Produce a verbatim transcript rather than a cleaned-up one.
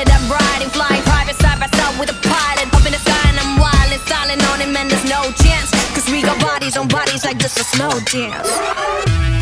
it up riding, flying private side by side with a pilot. Up in the sky and I'm wild and styling on him and there's no chance, cause we got bodies on bodies like this a slow dance.